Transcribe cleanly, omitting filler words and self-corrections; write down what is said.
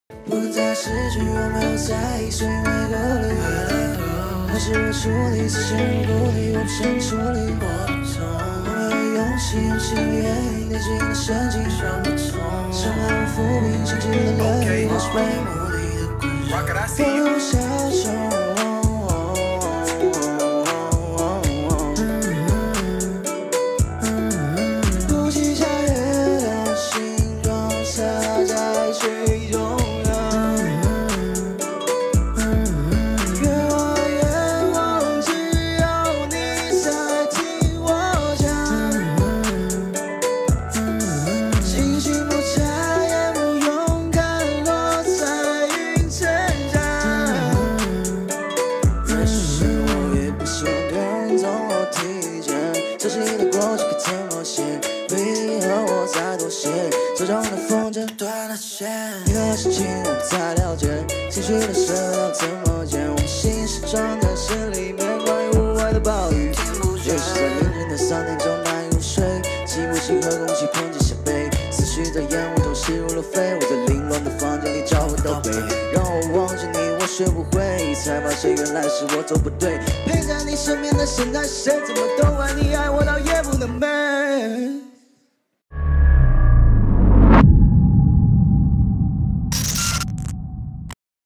不再失去，我没有在意，是因为隔离。还是我处理，思想如孤立，我不想处理。我没有勇气，用心也内心的神经想不通。深埋我伏笔，想起了泪，那是被目的的困扰。不消受。 这是你的过去可怎么写？回忆和我再多些，手中的风筝断了线。你的心情我不再了解，情绪的声要怎么减？我们心事装在心里面，关于屋外的暴雨。也许在凌晨的3点钟难以入睡，记不清和空气碰击下背，思绪在烟雾中吸入了肺。我在凌乱的房间里找不到北，让我忘记你，我学不会，才发现原来是我走不对。陪在你身边的现在是谁？怎么都怪你爱我到。